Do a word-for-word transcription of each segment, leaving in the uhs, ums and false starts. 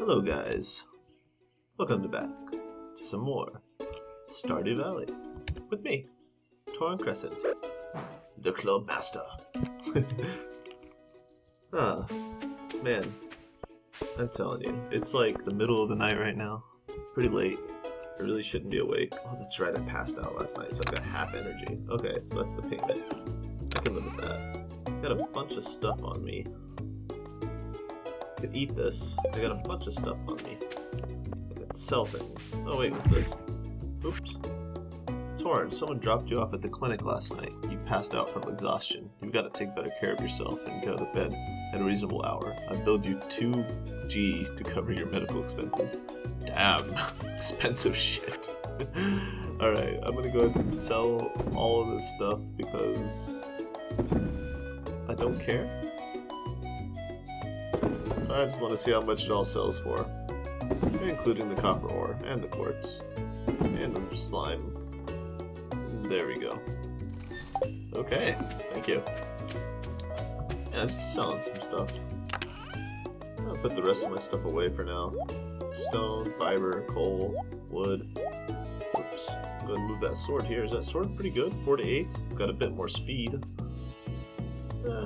Hello guys, welcome to back to some more Stardew Valley with me, Torencresent, the Club Master. Ah, man, I'm telling you, it's like the middle of the night right now. It's pretty late. I really shouldn't be awake. Oh, that's right, I passed out last night, so I've got half energy. Okay, so that's the payment. I can live with that. Got a bunch of stuff on me. I could eat this. I got a bunch of stuff on me. I could sell things. Oh wait, what's this? Oops. Torrent, someone dropped you off at the clinic last night. You passed out from exhaustion. You've got to take better care of yourself and go to bed at a reasonable hour. I billed you two G to cover your medical expenses. Damn, expensive shit. Alright, I'm gonna go ahead and sell all of this stuff because I don't care. I just want to see how much it all sells for, including the copper ore, and the quartz, and the slime. There we go. Okay, thank you. Yeah, I'm just selling some stuff. I'll put the rest of my stuff away for now. Stone, fiber, coal, wood. Oops. Go ahead and move that sword here. Is that sword pretty good? four to eight? It's got a bit more speed. Eh.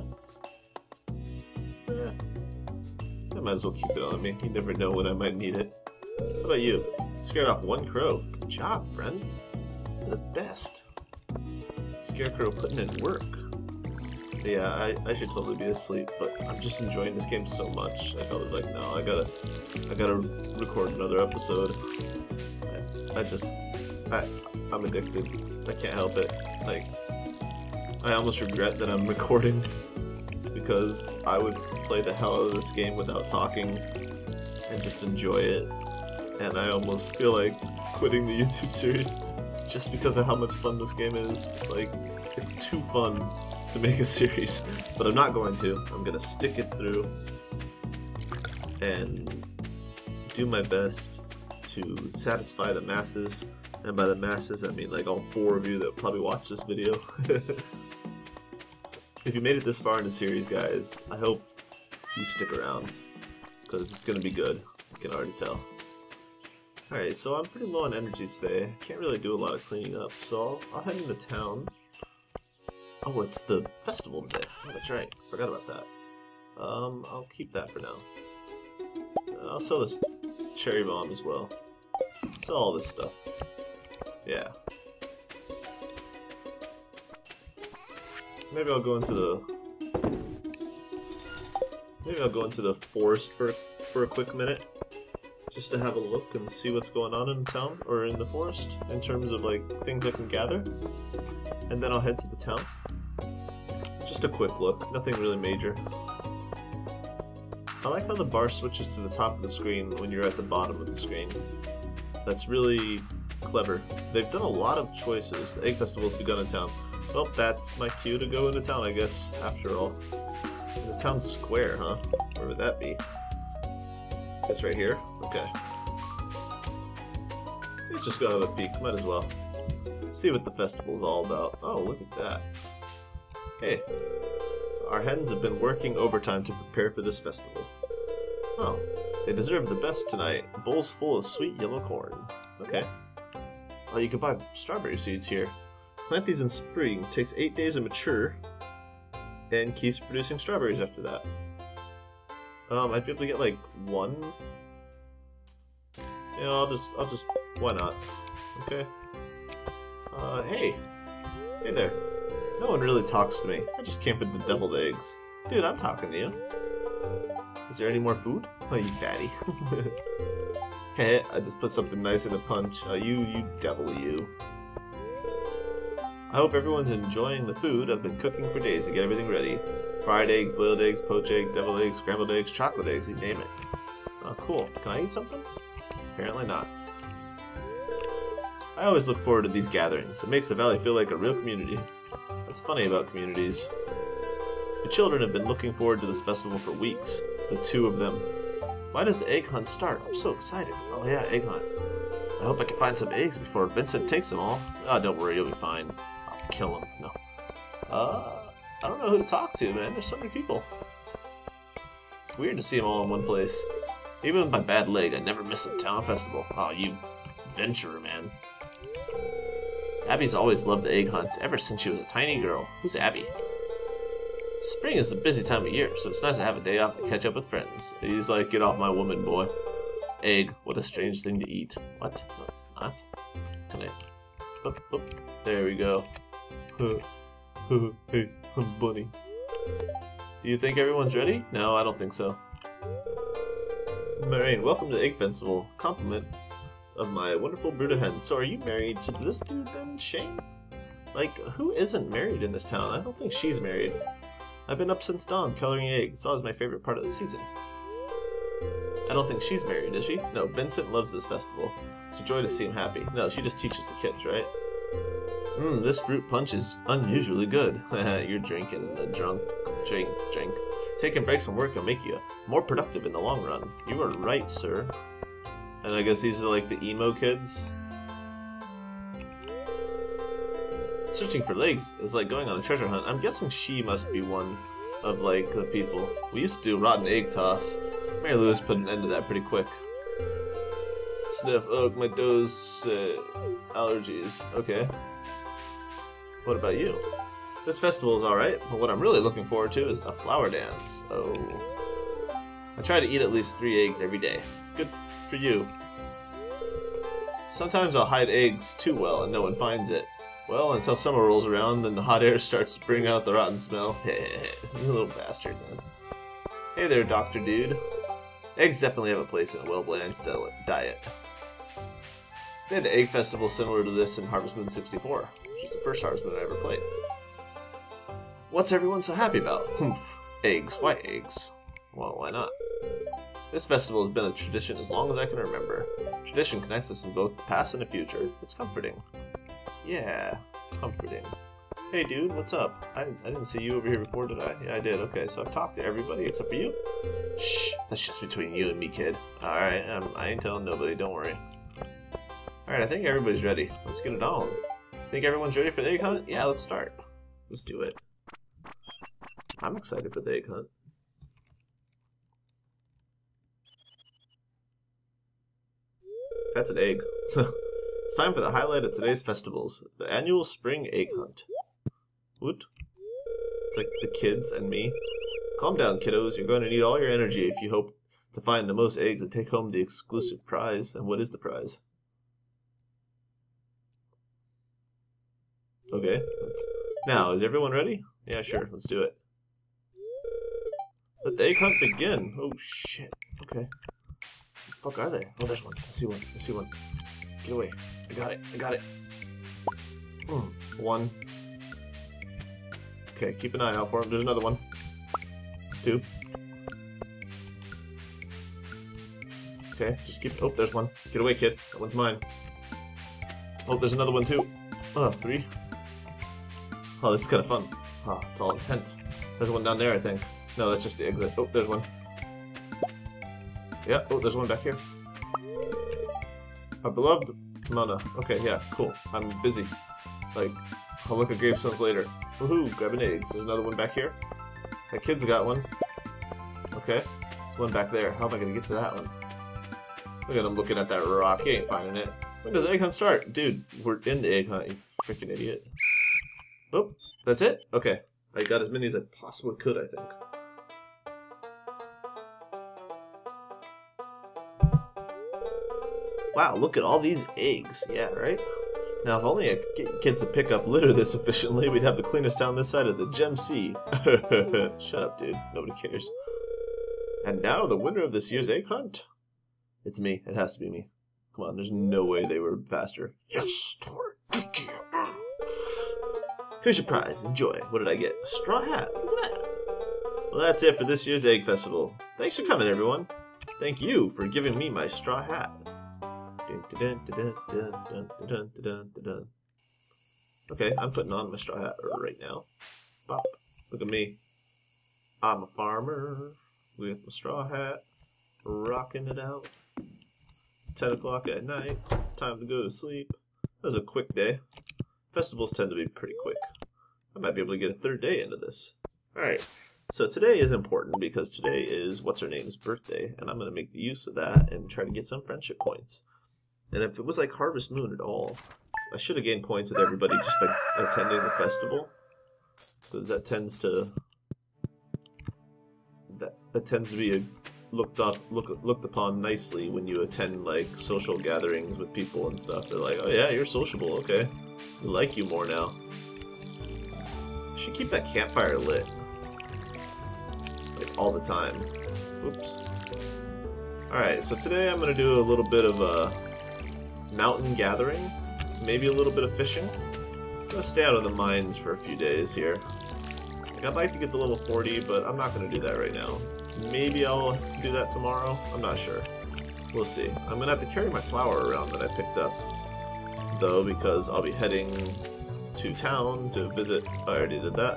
Eh. I might as well keep it on me. You never know when I might need it. How about you? Scared off one crow. Good job, friend. You're the best. Scarecrow putting in work. Yeah, I, I should totally be asleep, but I'm just enjoying this game so much. Like I was like, no, I gotta, I gotta record another episode. I, I just, I, I'm addicted. I can't help it. Like, I almost regret that I'm recording because I would play the hell out of this game without talking and just enjoy it. And I almost feel like quitting the YouTube series just because of how much fun this game is. Like, it's too fun to make a series, but I'm not going to. I'm gonna stick it through and do my best to satisfy the masses, and by the masses I mean like all four of you that probably watch this video. If you made it this far in the series, guys, I hope you stick around because it's gonna be good. I can already tell. Alright, so I'm pretty low on energy today. I can't really do a lot of cleaning up, so I'll, I'll head into town. Oh, it's the festival today. Oh, that's right. Forgot about that. Um, I'll keep that for now. Uh, I'll sell this cherry bomb as well. Sell all this stuff. Yeah. Maybe I'll go into the... Maybe I'll go into the forest for, for a quick minute. Just to have a look and see what's going on in town, or in the forest, in terms of like things I can gather. And then I'll head to the town. Just a quick look, nothing really major. I like how the bar switches to the top of the screen when you're at the bottom of the screen. That's really clever. They've done a lot of choices. The Egg Festival's begun in town. Well, that's my cue to go into town, I guess, after all. The town square, huh? Where would that be? It's right here? Okay. Let's just go have a peek, might as well. See what the festival's all about. Oh, look at that. Hey, our hens have been working overtime to prepare for this festival. Oh, they deserve the best tonight. A bowl's full of sweet yellow corn. Okay. Oh, you can buy strawberry seeds here. Plant these in spring. Takes eight days to mature, and keeps producing strawberries after that. Um, I'd be able to get like one. Yeah, I'll just, I'll just, why not? Okay. Uh, hey. Hey there. No one really talks to me. I just came for the deviled eggs. Dude, I'm talking to you. Is there any more food? Oh, you fatty. Hey, I just put something nice in a punch. Oh, you, you devil, you. I hope everyone's enjoying the food. I've been cooking for days to get everything ready. Fried eggs, boiled eggs, poached egg, deviled eggs, scrambled eggs, chocolate eggs, you name it. Oh, cool. Can I eat something? Apparently not. I always look forward to these gatherings. It makes the valley feel like a real community. What's funny about communities? The children have been looking forward to this festival for weeks. The two of them. Why does the egg hunt start? I'm so excited. Oh yeah, egg hunt. I hope I can find some eggs before Vincent takes them all. Oh, don't worry, you'll be fine. I'll kill him. No. Uh... I don't know who to talk to, man. There's so many people. It's weird to see them all in one place. Even with my bad leg, I never miss a town festival. Oh, you adventurer, man. Abby's always loved the egg hunt, ever since she was a tiny girl. Who's Abby? Spring is a busy time of year, so it's nice to have a day off to catch up with friends. He's like, get off my woman, boy. Egg, what a strange thing to eat. What? No, it's not. Can I... Oop, oop. There we go. Hey, I'm bunny. Do you think everyone's ready? No, I don't think so. Moraine, welcome to the Egg Festival. Compliment of my wonderful brood of hens. So are you married to this dude then, Shane? Like, who isn't married in this town? I don't think she's married. I've been up since dawn, coloring eggs. It's always my favorite part of the season. I don't think she's married, is she? No, Vincent loves this festival. It's a joy to see him happy. No, she just teaches the kids, right? Mmm, this fruit punch is unusually good. You're drinking the drunk. Drink, drink. Taking breaks from work will make you more productive in the long run. You are right, sir. And I guess these are like the emo kids. Searching for legs is like going on a treasure hunt. I'm guessing she must be one of like the people. We used to do rotten egg toss. Mary Louise put an end to that pretty quick. Sniff, ugh, my doe's uh, allergies. Okay. What about you? This festival is alright, but what I'm really looking forward to is the flower dance. Oh. I try to eat at least three eggs every day. Good for you. Sometimes I'll hide eggs too well and no one finds it. Well, until summer rolls around, then the hot air starts to bring out the rotten smell. You little bastard, man. Hey there, Doctor Dude. Eggs definitely have a place in a well-balanced diet. They had the egg festival similar to this in Harvest Moon sixty-four, which is the first Harvest Moon I ever played. What's everyone so happy about? Humph. Eggs. Why eggs? Well, why not? This festival has been a tradition as long as I can remember. Tradition connects us in both the past and the future. It's comforting. Yeah, comforting. Hey dude, what's up? I, I didn't see you over here before, did I? Yeah, I did. Okay, so I've talked to everybody except for you. Shh, that's just between you and me, kid. Alright, um, I ain't telling nobody, don't worry. Alright, I think everybody's ready. Let's get it on. Think everyone's ready for the egg hunt? Yeah, let's start. Let's do it. I'm excited for the egg hunt. That's an egg. It's time for the highlight of today's festivals, the annual spring egg hunt. What? It's like the kids and me. Calm down, kiddos. You're going to need all your energy if you hope to find the most eggs and take home the exclusive prize. And what is the prize? Okay. Let's... Now, is everyone ready? Yeah, sure. Let's do it. Let the egg hunt begin. Oh, shit. Okay. What the fuck are they? Oh, there's one. I see one. I see one. Get away. I got it. I got it. Hmm. One. Okay, keep an eye out for him. There's another one. Two. Okay, just keep... Oh, there's one. Get away, kid. That one's mine. Oh, there's another one, too. Oh, three. Oh, this is kind of fun. Oh, it's all intense. There's one down there, I think. No, that's just the exit. Oh, there's one. Yeah, oh, there's one back here. Our beloved Mona. Okay, yeah, cool. I'm busy. Like, I'll look at gravestones later. Woohoo, grabbing eggs. There's another one back here. That kid's got one. Okay. There's one back there. How am I going to get to that one? Look at him looking at that rock. He ain't finding it. When does the egg hunt start? Dude, we're in the egg hunt, you freaking idiot. Oh, that's it? Okay. I got as many as I possibly could, I think. Wow, look at all these eggs. Yeah, right? Now, if only I could get kids to pick up litter this efficiently, we'd have the cleanest town this side of the Gem Sea. Shut up, dude. Nobody cares. And now, the winner of this year's egg hunt? It's me. It has to be me. Come on, there's no way they were faster. Yes! Here's your prize. Enjoy. What did I get? A straw hat. Look at that. Well, that's it for this year's egg festival. Thanks for coming, everyone. Thank you for giving me my straw hat. Okay, I'm putting on my straw hat right now. Bop. Look at me. I'm a farmer with my straw hat, rocking it out. It's ten o'clock at night. It's time to go to sleep. That was a quick day. Festivals tend to be pretty quick. I might be able to get a third day into this. Alright. So today is important because today is what's-her-name's birthday, and I'm going to make the use of that and try to get some friendship points. And if it was like Harvest Moon at all, I should have gained points with everybody just by attending the festival. Because that tends to... That, that tends to be a, looked up, look, looked upon nicely when you attend like social gatherings with people and stuff. They're like, oh yeah, you're sociable, okay. We like you more now. Should keep that campfire lit. Like all the time. Oops. Alright, so today I'm going to do a little bit of a mountain gathering. Maybe a little bit of fishing. I'm going to stay out of the mines for a few days here. Like, I'd like to get the level forty, but I'm not going to do that right now. Maybe I'll do that tomorrow. I'm not sure. We'll see. I'm going to have to carry my flour around that I picked up, though, because I'll be heading to town to visit... I already did that.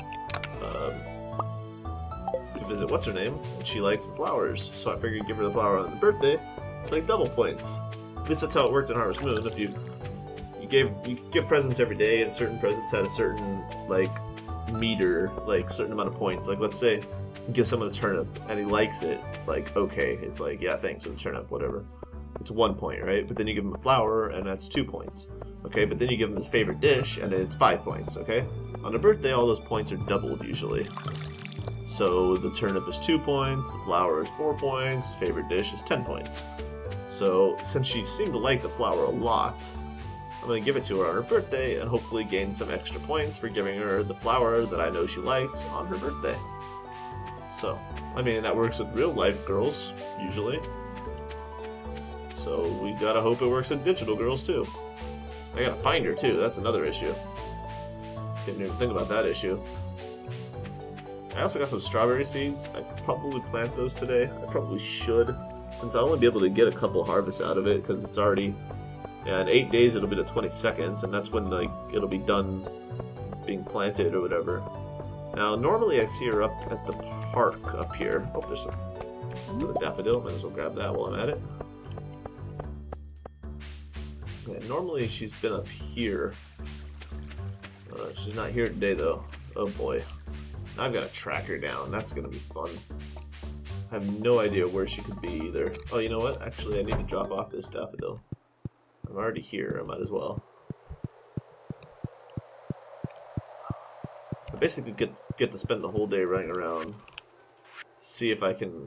Um, to visit what's-her-name, and she likes the flowers, so I figured give her the flower on the birthday, like double points. At least that's how it worked in Harvest Moon. If you you gave you could give presents every day, and certain presents had a certain like meter, like certain amount of points. Like let's say you give someone a turnip and he likes it, like okay, it's like yeah, thanks for the turnip, whatever. It's one point, right? But then you give him a flower and that's two points. Okay, but then you give him his favorite dish and it's five points, okay? On a birthday, all those points are doubled usually. So the turnip is two points, the flower is four points, favorite dish is ten points. So since she seemed to like the flower a lot, I'm going to give it to her on her birthday and hopefully gain some extra points for giving her the flower that I know she likes on her birthday. So, I mean, that works with real life girls, usually. So we gotta hope it works with digital girls too. I gotta find her too, that's another issue. Didn't even think about that issue. I also got some strawberry seeds. I could probably plant those today. I probably should, since I'll only be able to get a couple harvests out of it, because it's already, yeah, in eight days it'll be the twenty-second, and that's when like it'll be done being planted or whatever. Now, normally I see her up at the park up here. Oh, there's some another daffodil. Might as well grab that while I'm at it. Yeah, normally she's been up here. Uh, she's not here today though. Oh boy. I've got to track her down. That's going to be fun. I have no idea where she could be either. Oh, you know what? Actually, I need to drop off this daffodil. I'm already here. I might as well. I basically get, get to spend the whole day running around to see if I can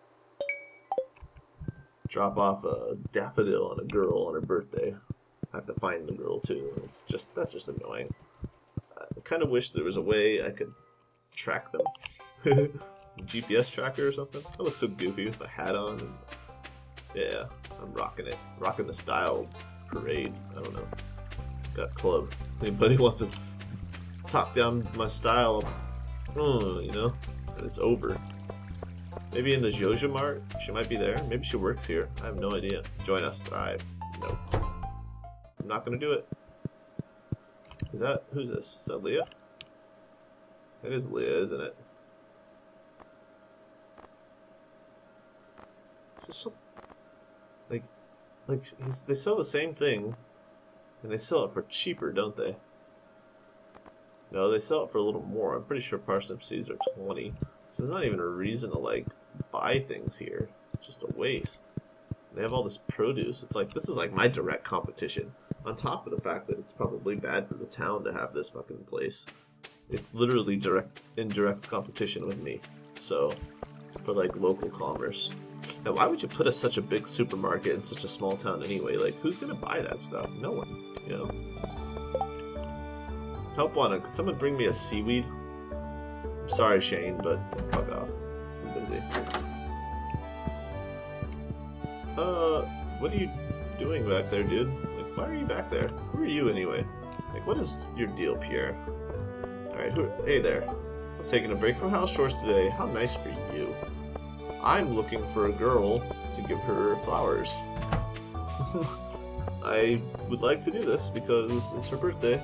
drop off a daffodil on a girl on her birthday. I have to find the girl too. It's just that's just annoying. I kind of wish there was a way I could track them. G P S tracker or something. I look so goofy with my hat on. And yeah, I'm rocking it. Rocking the style parade. I don't know. Got a club. Anybody wants to top down my style? Oh, you know, and it's over. Maybe in the Joja Mart? She might be there. Maybe she works here. I have no idea. Join us, thrive. Nope. I'm not gonna do it. Is that, who's this? Is that Leah? It is Leah, isn't it? Is this some, like, like he's, they sell the same thing, and they sell it for cheaper, don't they? No, they sell it for a little more. I'm pretty sure parsnip seeds are twenty. So there's not even a reason to like buy things here. It's just a waste. They have all this produce. It's like, this is like my direct competition. On top of the fact that it's probably bad for the town to have this fucking place. It's literally direct, indirect competition with me. So, for like local commerce. Now, why would you put a, such a big supermarket in such a small town anyway? Like, who's gonna buy that stuff? No one, you know? Help wanted. Could someone bring me a seaweed? I'm sorry, Shane, but fuck off. I'm busy. Uh, what are you doing back there, dude? Like, why are you back there? Who are you anyway? Like, what is your deal, Pierre? Alright, who- hey there. I'm taking a break from house chores today. How nice for you. I'm looking for a girl to give her flowers. I would like to do this because it's her birthday.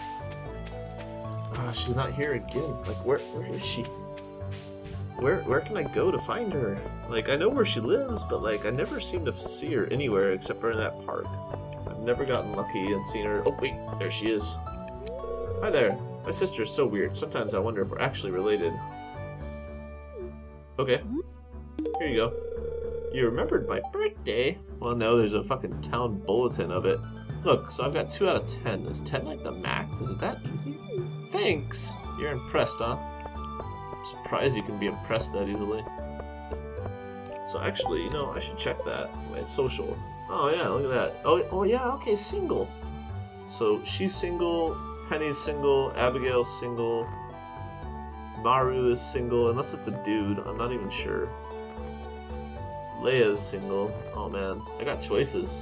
Ah, she's not here again. Like, where where is she? Where where can I go to find her? Like, I know where she lives, but like, I never seem to see her anywhere except for in that park. I've never gotten lucky and seen her. Oh wait, there she is. Hi there. My sister is so weird. Sometimes I wonder if we're actually related. Okay. Here you go. You remembered my birthday? Well, no, there's a fucking town bulletin of it. Look, so I've got two out of ten. Is ten like the max? Is it that easy? Thanks! You're impressed, huh? I'm surprised you can be impressed that easily. So actually, you know, I should check that. My social. Oh yeah, look at that. Oh, oh yeah, okay, single. So she's single, Penny's single, Abigail's single, Maru is single, unless it's a dude, I'm not even sure. Leia's single. Oh man, I got choices.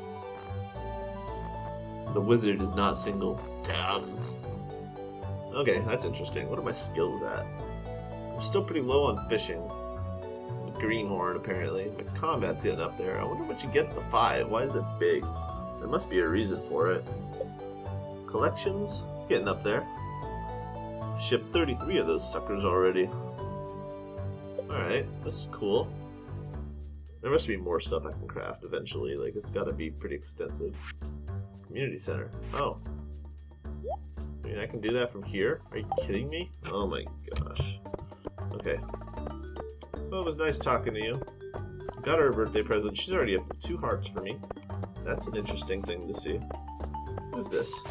The wizard is not single. Damn. Okay, that's interesting. What are my skills at? I'm still pretty low on fishing. Greenhorn, apparently. My combat's getting up there. I wonder what you get at the five. Why is it big? There must be a reason for it. Collections? It's getting up there. Shipped thirty-three of those suckers already. Alright, that's cool. There must be more stuff I can craft eventually. Like, it's gotta be pretty extensive. Community center. Oh. I mean, I can do that from here? Are you kidding me? Oh my gosh. Okay. Well, it was nice talking to you. Got her a birthday present. She's already up to two hearts for me. That's an interesting thing to see. Who's this?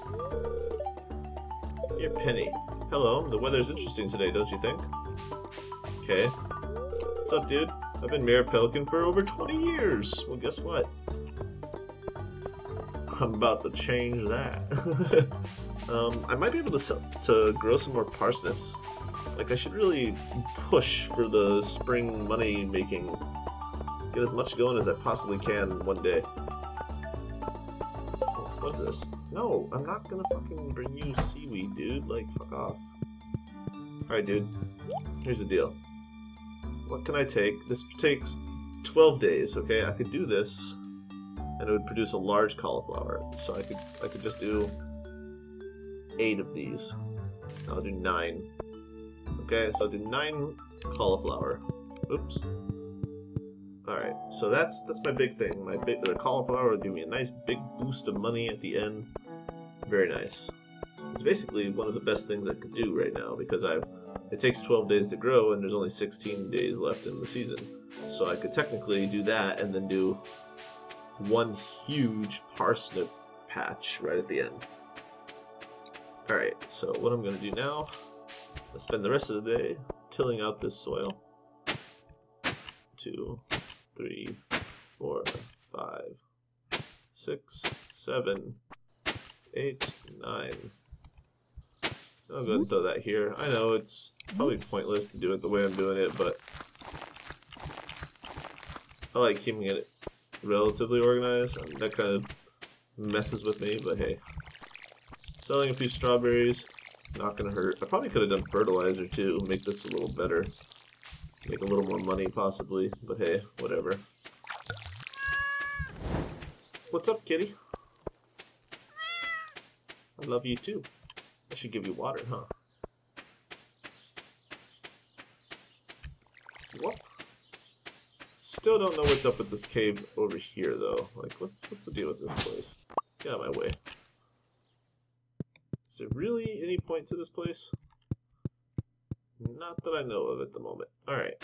You're Penny. Hello, the weather's interesting today, don't you think? Okay. What's up, dude? I've been Mayor Pelican for over twenty years. Well, guess what? I'm about to change that. um, I might be able to sell, to grow some more parsnips. Like, I should really push for the spring money making. Get as much going as I possibly can one day. What's this? No, I'm not gonna fucking bring you seaweed, dude. Like, fuck off. Alright, dude. Here's the deal. What can I take? This takes twelve days, okay? I could do this, and it would produce a large cauliflower. So I could I could just do eight of these. I'll do nine. Okay, so I'll do nine cauliflower. Oops. Alright, so that's that's my big thing. My big the cauliflower will give me a nice big boost of money at the end. Very nice. It's basically one of the best things I could do right now because I've it takes twelve days to grow and there's only sixteen days left in the season. So I could technically do that and then do one huge parsnip patch right at the end. Alright, so what I'm going to do now, I'll spend the rest of the day tilling out this soil. Two, three, four, five, six, seven, eight, nine. I'll go and throw that here. I know it's probably pointless to do it the way I'm doing it, but I like keeping it relatively organized. I mean, that kind of messes with me, but hey. Selling a few strawberries, not gonna hurt. I probably could have done fertilizer too, make this a little better. Make a little more money possibly, but hey, whatever. What's up, kitty? I love you too. I should give you water, huh? What? Still don't know what's up with this cave over here, though. Like, what's what's the deal with this place? Get out of my way. Is there really any point to this place? Not that I know of at the moment. Alright.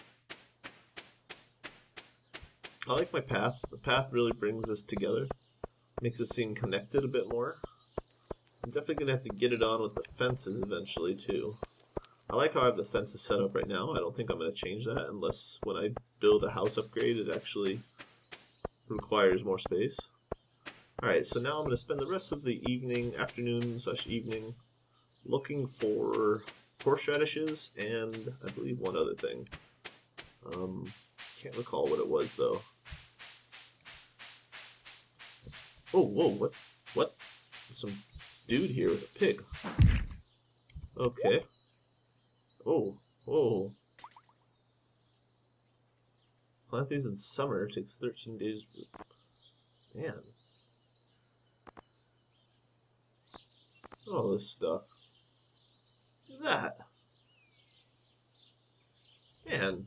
I like my path. The path really brings us together. Makes it seem connected a bit more. I'm definitely going to have to get it on with the fences eventually, too. I like how I have the fences set up right now. I don't think I'm going to change that unless when I build a house upgrade it actually requires more space. Alright, so now I'm going to spend the rest of the evening, afternoon slash evening, looking for horseradishes and I believe one other thing. Um, can't recall what it was, though. Oh, whoa, what? What? Some dude here with a pig. Okay. Oh, whoa. Plant these in summer. It takes thirteen days. Man. All this stuff. Look at that. Man.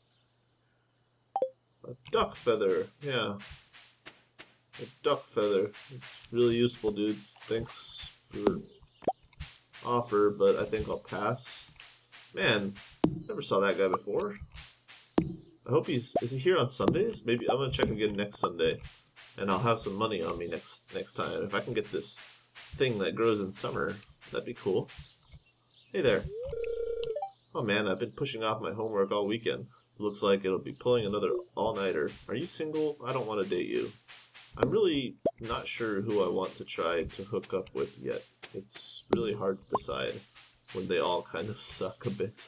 A duck feather. Yeah. A duck feather. It's really useful, dude. Thanks for your offer, but I think I'll pass. Man, never saw that guy before. I hope he's... Is he here on Sundays? Maybe I'm gonna check again next Sunday. And I'll have some money on me next next time. If I can get this thing that grows in summer, that'd be cool. Hey there. Oh man, I've been pushing off my homework all weekend. Looks like it'll be pulling another all-nighter. Are you single? I don't want to date you. I'm really not sure who I want to try to hook up with yet. It's really hard to decide when they all kind of suck a bit.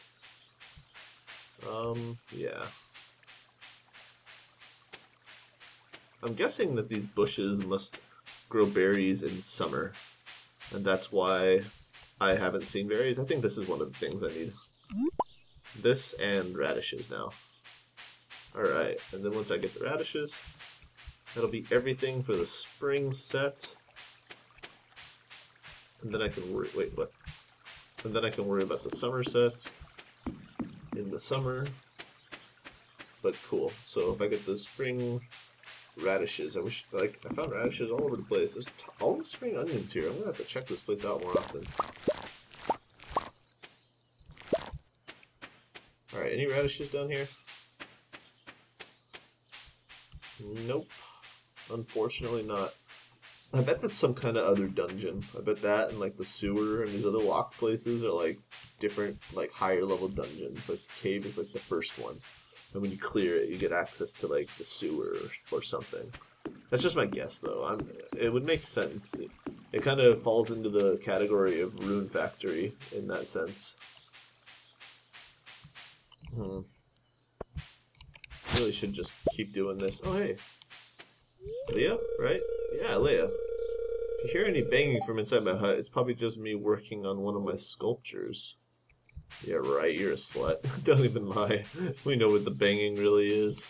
Um, yeah. I'm guessing that these bushes must grow berries in summer, and that's why I haven't seen berries. I think this is one of the things I need. This and radishes now. Alright, and then once I get the radishes, that'll be everything for the spring set. And then I can worry, wait, what? And then I can worry about the summer sets in the summer. But cool, so if I get the spring radishes, I wish, like, I found radishes all over the place. There's t all the spring onions here. I'm gonna have to check this place out more often. Alright, any radishes down here? Nope. Unfortunately not. I bet that's some kind of other dungeon. I bet that and like the sewer and these other locked places are like different, like higher level dungeons. Like the cave is like the first one. And when you clear it, you get access to like the sewer or, or something. That's just my guess though. I'm, it would make sense. It, it kind of falls into the category of Rune Factory in that sense. Hmm. Really should just keep doing this. Oh, hey. Leah, right? Yeah, Leah. If you hear any banging from inside my hut, it's probably just me working on one of my sculptures. Yeah, right, you're a slut. Don't even lie. We know what the banging really is.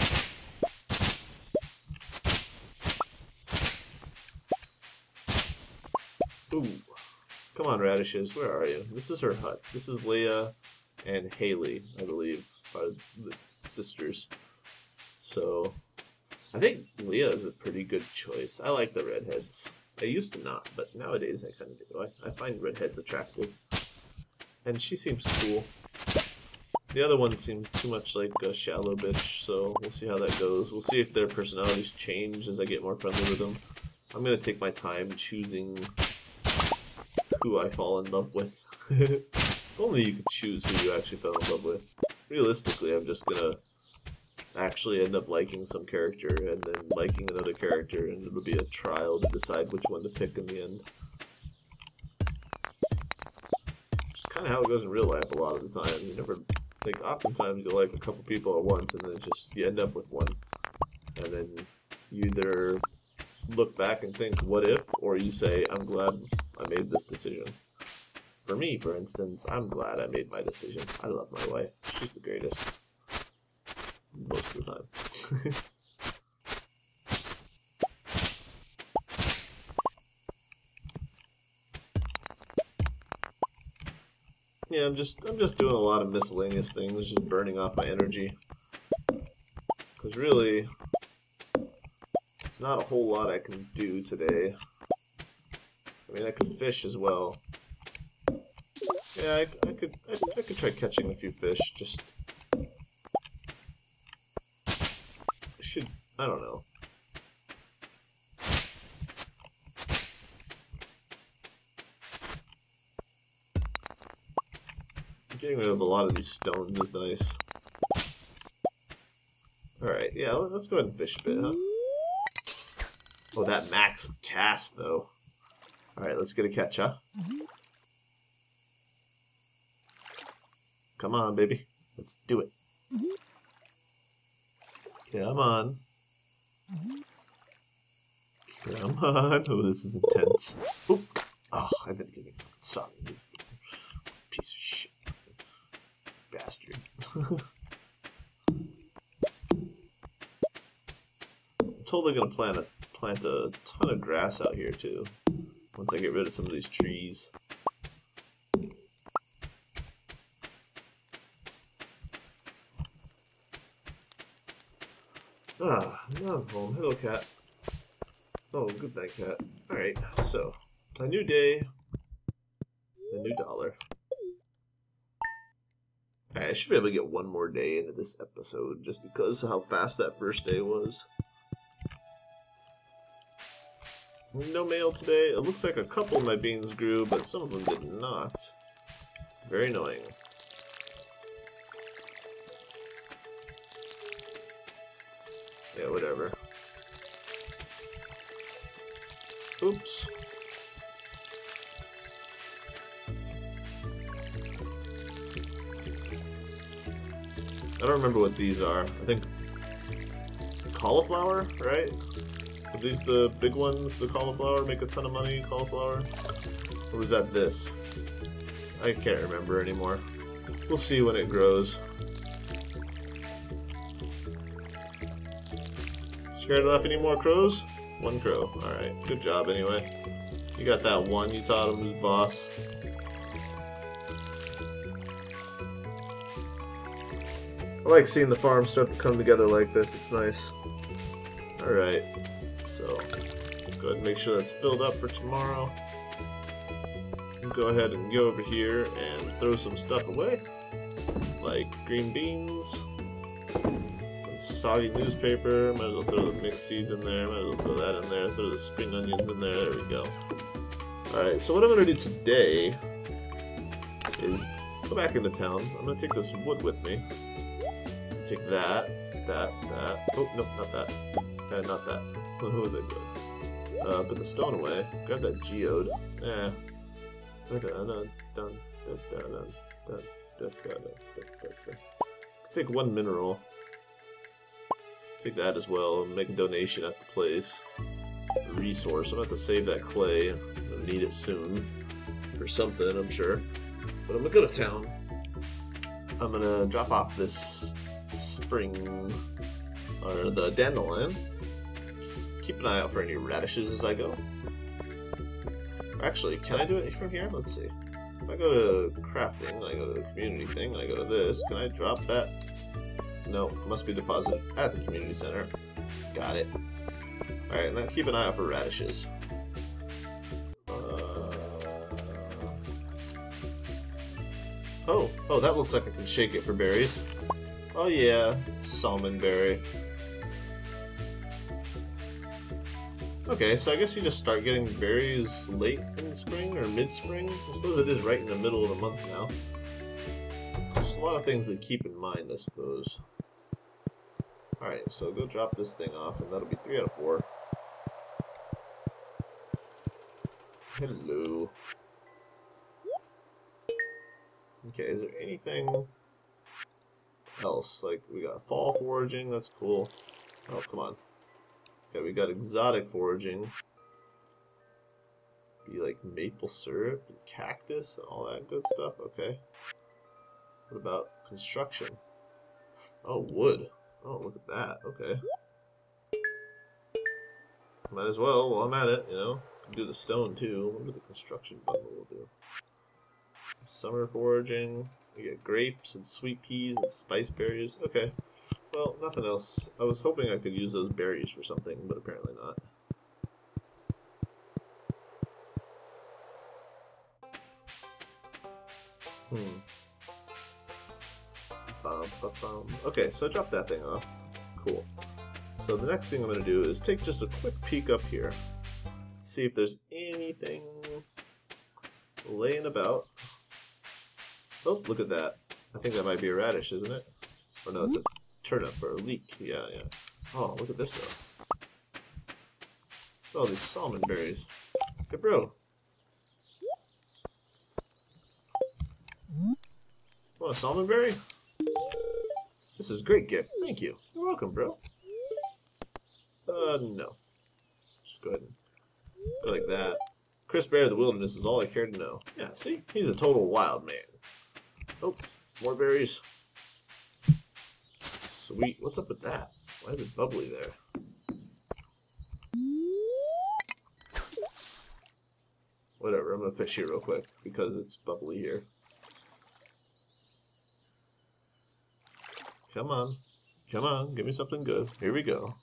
Ooh. Come on, radishes, where are you? This is her hut. This is Leah and Haley, I believe, are the sisters. So, I think Leah is a pretty good choice. I like the redheads. I used to not, but nowadays I kind of do. I, I find redheads attractive. And she seems cool. The other one seems too much like a shallow bitch, so we'll see how that goes. We'll see if their personalities change as I get more friendly with them. I'm going to take my time choosing who I fall in love with. If only you could choose who you actually fell in love with. Realistically, I'm just gonna actually end up liking some character and then liking another character, and it'll be a trial to decide which one to pick in the end. Which is kind of how it goes in real life a lot of the time. You never, like, oftentimes you like a couple people at once, and then just you end up with one, and then you either look back and think, what if, or you say, I'm glad I made this decision. For me, for instance, I'm glad I made my decision. I love my wife. She's the greatest. Most of the time. Yeah, I'm just I'm just doing a lot of miscellaneous things, just burning off my energy. Because really, there's not a whole lot I can do today. I mean, I could fish as well. Yeah, I, I could I, I could try catching a few fish. Just should I don't know. Getting rid of a lot of these stones is nice. All right, yeah, let's go ahead and fish a bit, huh? Oh, that max cast though. All right, let's get a catch, huh? Come on, baby. Let's do it. Come on. Come on. Oh, this is intense. Oop. Oh, I've been getting sun. Piece of shit. Bastard. I'm totally gonna plant a, plant a ton of grass out here, too. Once I get rid of some of these trees. Ah, now I'm home. Hello, cat. Oh, good night, cat. Alright, so, a new day, a new dollar. I should be able to get one more day into this episode just because of how fast that first day was. No mail today. It looks like a couple of my beans grew, but some of them did not. Very annoying. Yeah, whatever. Oops. I don't remember what these are. I think cauliflower, right? Are these the big ones? The cauliflower make a ton of money? Cauliflower? Or was that this? I can't remember anymore. We'll see when it grows. Scared enough any more crows? One crow. Alright, good job anyway. You got that one, you taught him who's boss. I like seeing the farm start to come together like this, it's nice. Alright, so go ahead and make sure that's filled up for tomorrow. Go ahead and go over here and throw some stuff away. Like green beans. Soggy newspaper, might as well throw the mixed seeds in there, might as well throw that in there, throw the spring onions in there, there we go. Alright, so what I'm going to do today is go back into town. I'm going to take this wood with me. Take that, that, that, oh, nope, not that, uh, not that. What was it good? Uh, put the stone away, grab that geode, eh. Take one mineral. Take that as well and make a donation at the place. A resource. I'm going to have to save that clay. I'm going to need it soon. For something, I'm sure. But I'm going to go to town. I'm going to drop off this spring, or the dandelion. Keep an eye out for any radishes as I go. Actually, can I do it from here? Let's see. If I go to crafting, I go to the community thing, I go to this, can I drop that? No, it must be deposited at the community center. Got it. Alright, now keep an eye out for radishes. Uh... Oh, oh, that looks like I can shake it for berries. Oh yeah, salmon berry. Okay, so I guess you just start getting berries late in the spring or mid-spring. I suppose it is right in the middle of the month now. There's a lot of things to keep in mind, I suppose. Alright, so go drop this thing off, and that'll be three out of four. Hello. Okay, is there anything else? Like, we got fall foraging, that's cool. Oh, come on. Okay, we got exotic foraging. Be like maple syrup and cactus and all that good stuff. Okay. What about construction? Oh, wood. Oh, look at that. Okay. Might as well while I'm at it, you know. Do the stone too. Look at the construction bundle will do. Summer foraging. We get grapes and sweet peas and spice berries. Okay. Well, nothing else. I was hoping I could use those berries for something, but apparently not. Hmm. Bum, bum, bum. Okay, so I dropped that thing off. Cool. So the next thing I'm going to do is take just a quick peek up here. See if there's anything laying about. Oh, look at that. I think that might be a radish, isn't it? Or no, it's a turnip or a leek. Yeah, yeah. Oh, look at this though. Oh, these salmon berries. Hey, bro. Want a salmon berry? This is a great gift. Thank you. You're welcome, bro. Uh, no. Just go ahead and go like that. Crisp air of the wilderness is all I care to know. Yeah, see? He's a total wild man. Oh, more berries. Sweet. What's up with that? Why is it bubbly there? Whatever, I'm gonna fish here real quick because it's bubbly here. Come on. Come on, give me something good. Here we go.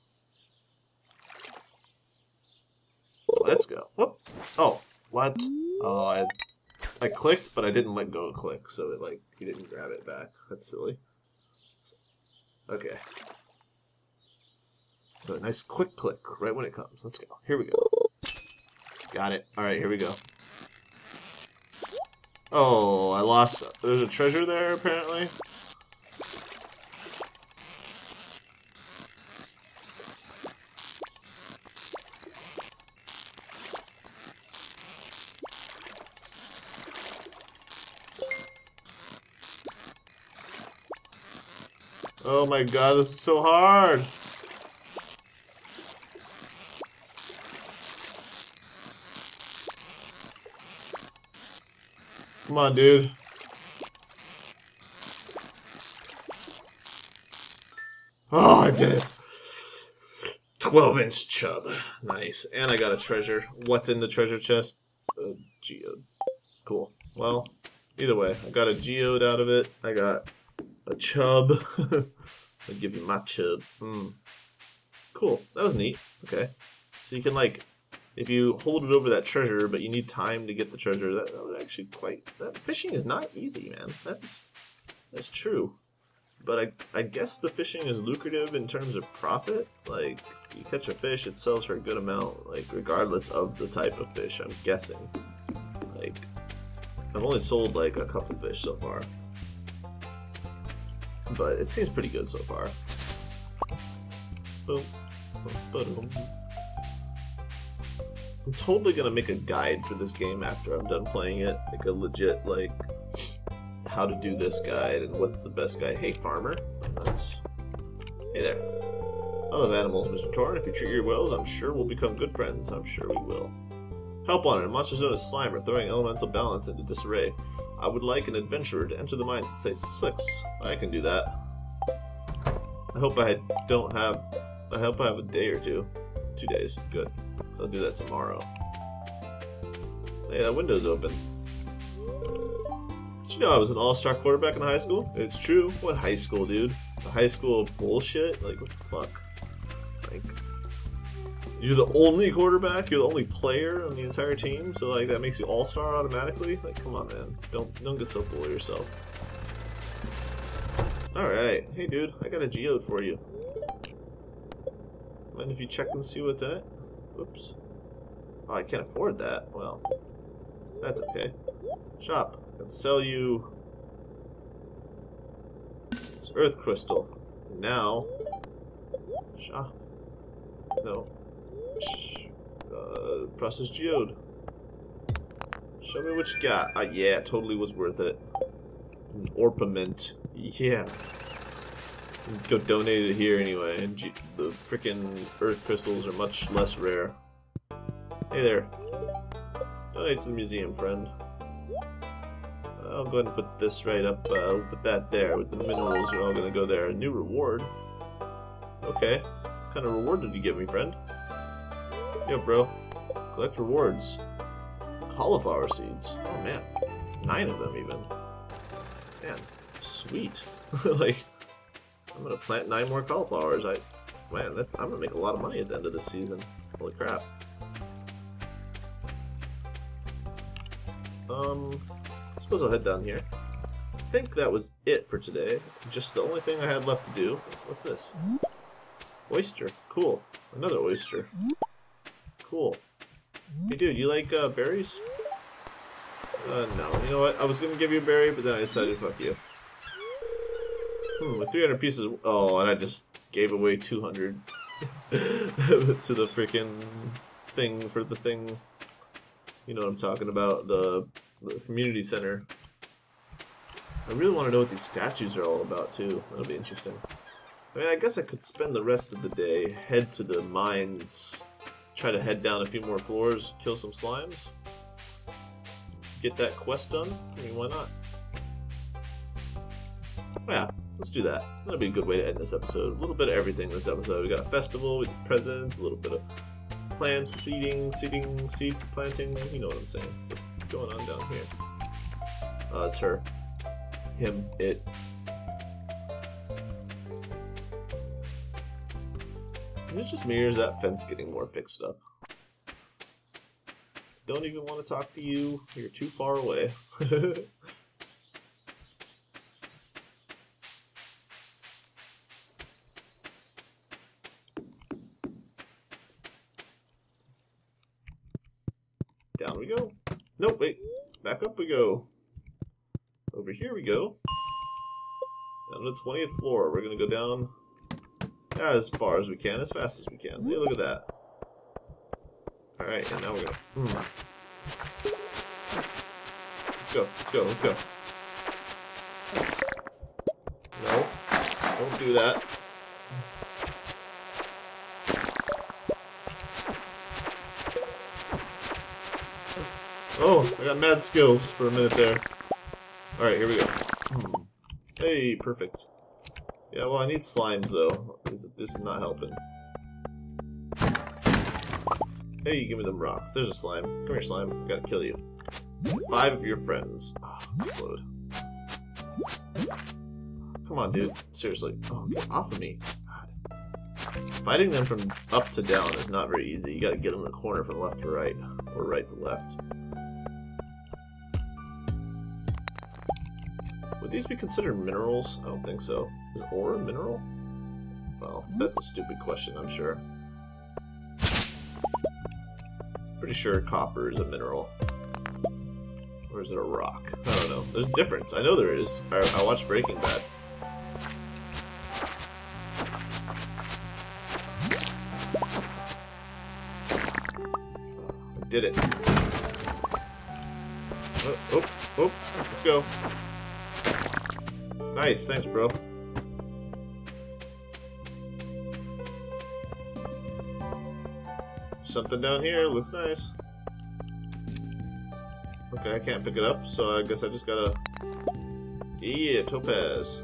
Let's go. Whoop. Oh, what? Oh, I I clicked, but I didn't let go of click, so it like he didn't grab it back. That's silly. Okay. So a nice quick click right when it comes. Let's go. Here we go. Got it. All right, here we go. Oh, I lost. There's a treasure there apparently. Oh my god, this is so hard! Come on, dude. Oh, I did it! twelve inch chub. Nice. And I got a treasure. What's in the treasure chest? A geode. Cool. Well, either way, I got a geode out of it. I got a chub. I'll give you my chub. Mm. Cool. That was neat. Okay. So you can, like, if you hold it over that treasure, but you need time to get the treasure, that, that was actually quite... That fishing is not easy, man. That's, that's true. But I, I guess the fishing is lucrative in terms of profit. Like, you catch a fish, it sells for a good amount, like, regardless of the type of fish, I'm guessing. Like, I've only sold, like, a couple fish so far. But it seems pretty good so far. Boom. Boom, boom. I'm totally gonna make a guide for this game after I'm done playing it. Like a legit, like, how to do this guide and what's the best guide. Hey, farmer. That's... Hey there. I love animals, Mister Torn. If you treat your wells, I'm sure we'll become good friends. I'm sure we will. Help on it. Monsters known as slime are throwing elemental balance into disarray. I would like an adventurer to enter the mines and say six. I can do that. I hope I don't have... I hope I have a day or two. Two days. Good. I'll do that tomorrow. Hey, that window's open. Did you know I was an all-star quarterback in high school? It's true. What high school, dude? The high school bullshit? Like, what the fuck? Like... You're the only quarterback, you're the only player on the entire team, so like that makes you all-star automatically? Like, come on, man. Don't don't get so full of yourself. Alright. Hey, dude, I got a geode for you. Mind if you check and see what's in it? Oops. Oh, I can't afford that. Well, that's okay. Shop. I can sell you this earth crystal. Now, shop. No. Uh, process geode. Show me what you got. Ah, yeah, totally was worth it. An orpiment. Yeah. Go donate it here anyway. And G the freaking earth crystals are much less rare. Hey there. Donate to the museum, friend. I'll go ahead and put this right up. Uh, I'll put that there. With the minerals are all gonna go there. A new reward. Okay. What kind of reward did you give me, friend? Yo, bro. Collect rewards. Cauliflower seeds. Oh, man. Nine of them, even. Man. Sweet. Like, I'm gonna plant nine more cauliflowers. I, man, that, I'm gonna make a lot of money at the end of this season. Holy crap. Um, I suppose I'll head down here. I think that was it for today. Just the only thing I had left to do. What's this? Oyster. Cool. Another oyster. Cool. Hey, dude, you like uh, berries? Uh, no. You know what? I was gonna give you a berry, but then I decided fuck you. Hmm, with three hundred pieces... Oh, and I just gave away two hundred to the freaking thing for the thing. You know what I'm talking about. The, the community center. I really want to know what these statues are all about, too. That'll be interesting. I mean, I guess I could spend the rest of the day, head to the mines, try to head down a few more floors, kill some slimes, get that quest done. I mean, why not? Yeah, let's do that. That'll be a good way to end this episode. A little bit of everything in this episode. We got a festival, we did presents, a little bit of plant seeding, seeding, seed planting. You know what I'm saying. What's going on down here? Uh, it's her. Him. It. Is it just me, or is that fence getting more fixed up? don't even want to talk to you. You're too far away. Down we go. Nope, wait. Back up we go. Over here we go. Down to the twentieth floor. We're going to go down as far as we can, as fast as we can. Hey, look at that. Alright, and now we're going to... Hmm. Let's go, let's go, let's go. No. Don't do that. Oh, I got mad skills for a minute there. Alright, here we go. Hmm. Hey, perfect. Yeah, well, I need slimes, though. This is not helping. Hey, give me them rocks. There's a slime. Come here, slime. I gotta kill you. Five of your friends. Oh, I'm slowed. Come on, dude. Seriously. Oh, get off of me. God. Fighting them from up to down is not very easy. You gotta get them in the corner from left to right. Or right to left. Would these be considered minerals? I don't think so. Is ore a mineral? Well, that's a stupid question, I'm sure. Pretty sure copper is a mineral. Or is it a rock? I don't know. There's a difference. I know there is. I, I watched Breaking Bad. I did it. Oh, oh, oh. Let's go. Nice, thanks, bro. Something down here, looks nice. Okay, I can't pick it up, so I guess I just gotta... Yeah, topaz.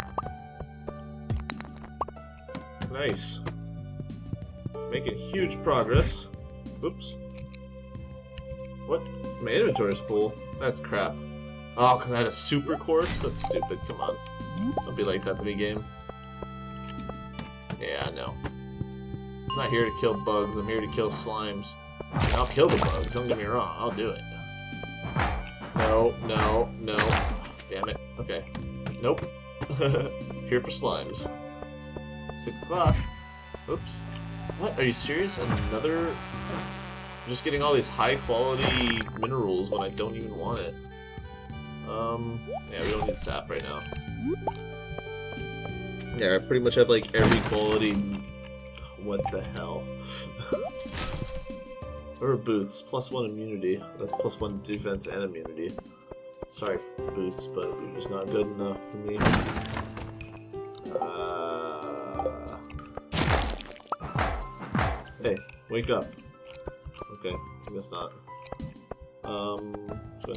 Nice. Making huge progress. Oops. What? My inventory's full. That's crap. Oh, because I had a super quartz? That's stupid. Come on. Don't be like that to me, game. Yeah, I know. I'm not here to kill bugs. I'm here to kill slimes. I'll kill the bugs. Don't get me wrong. I'll do it. No, no, no. Damn it. Okay. Nope. Here for slimes. Six o'clock. Oops. What? Are you serious? Another... I'm just getting all these high-quality minerals when I don't even want it. Um, yeah, we don't need sap right now. Yeah, I pretty much have like every quality. What the hell? Or boots, plus one immunity. That's plus one defense and immunity. Sorry for boots, but they're just not good enough for me. Uh... Hey, wake up. Okay, I guess not. Um, so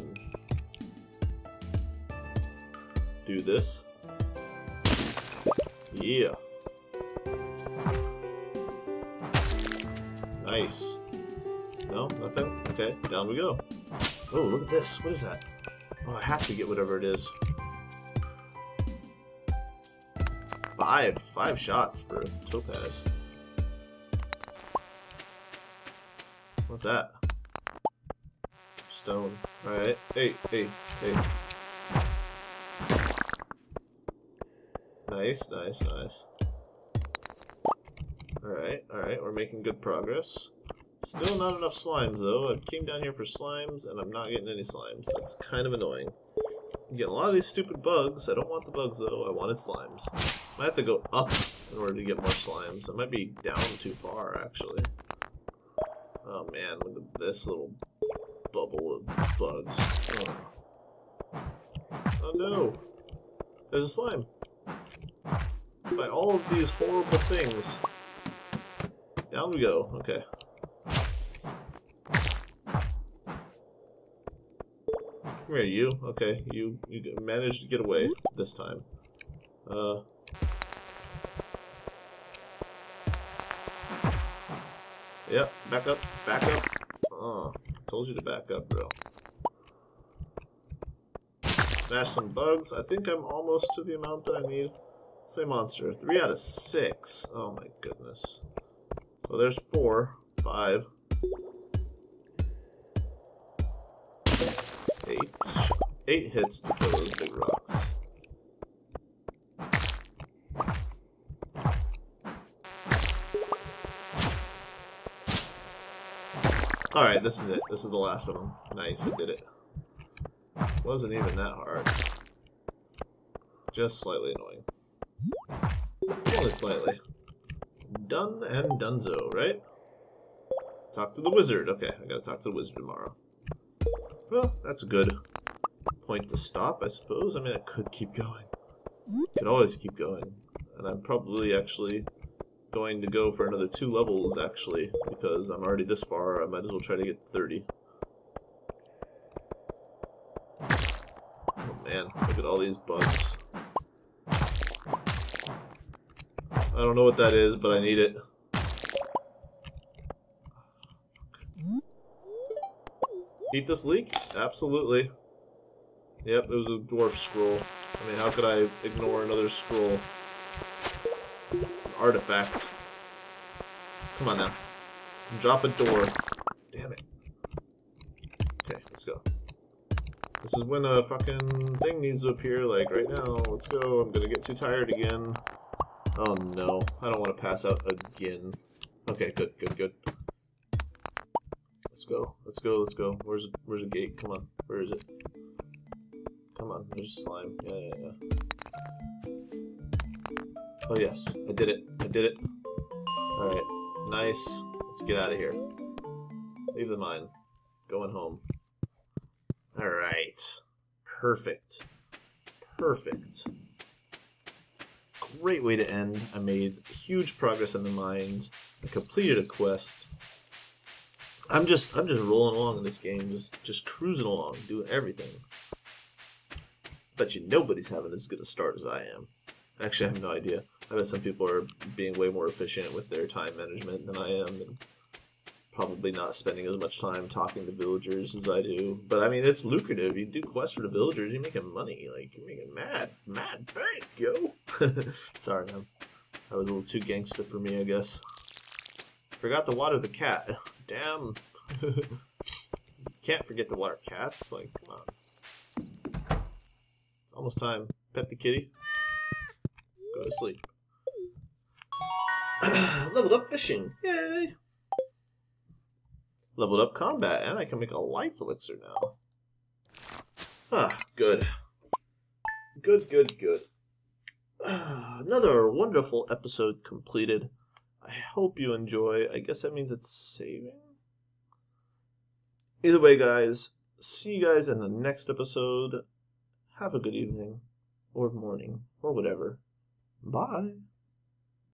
do this. Yeah. Nice. No, nothing? Okay, down we go. Oh, look at this. What is that? Oh, I have to get whatever it is. Five. Five shots for topaz. What's that? Stone. Alright. Hey, hey, hey. Nice, nice, nice. Alright, alright, we're making good progress. Still not enough slimes, though. I came down here for slimes, and I'm not getting any slimes. That's kind of annoying. I'm getting a lot of these stupid bugs. I don't want the bugs, though. I wanted slimes. I have to go up in order to get more slimes. I might be down too far, actually. Oh, man, look at this little bubble of bugs. Oh, oh no. There's a slime. By all of these horrible things. Down we go. Okay. Come here, you. Okay, you you managed to get away this time. Uh. Yep. Back up. Back up. Oh, told you to back up, bro. Smash some bugs. I think I'm almost to the amount that I need. Say monster. Three out of six. Oh my goodness. Well, there's four. Five. Eight. Eight hits to kill those big rocks. Alright, this is it. This is the last one. Nice, I did it. Wasn't even that hard. Just slightly annoying. Only slightly. Done and donezo, right? Talk to the wizard. Okay, I gotta talk to the wizard tomorrow. Well, that's a good point to stop, I suppose. I mean, I could keep going. Could always keep going. And I'm probably actually going to go for another two levels, actually, because I'm already this far. I might as well try to get thirty. Oh man, look at all these bugs. I don't know what that is, but I need it. Eat this leek? Absolutely. Yep, it was a dwarf scroll. I mean, how could I ignore another scroll? It's an artifact. Come on now. Drop a door. Damn it. Okay, let's go. This is when a fucking thing needs to appear, like right now. Let's go. I'm gonna get too tired again. Oh no, I don't want to pass out again. Okay, good, good, good. Let's go, let's go, let's go. Where's where's a gate? Come on, where is it? Come on, there's slime. Yeah, yeah, yeah. Oh yes, I did it. I did it. All right, nice. Let's get out of here. Leave the mine. Going home. All right, perfect, perfect. Great way to end. I made huge progress in the mines. I completed a quest. I'm just I'm just rolling along in this game, just just cruising along, doing everything. Bet you nobody's having as good a start as I am. Actually, I have no idea. I bet some people are being way more efficient with their time management than I am, and probably not spending as much time talking to villagers as I do. But I mean, it's lucrative. You do quests for the villagers, you're making money. Like, you're making mad, mad bank, yo. Sorry, man. That was a little too gangster for me, I guess. Forgot to water the cat. Damn. Can't forget to water cats. Like, come on. Almost time. Pet the kitty. Go to sleep. Leveled up fishing. Yay. Leveled up combat, and I can make a life elixir now. Ah, good. Good, good, good. Ah, another wonderful episode completed. I hope you enjoy. I guess that means it's saving. Either way, guys, see you guys in the next episode. Have a good evening, or morning, or whatever. Bye.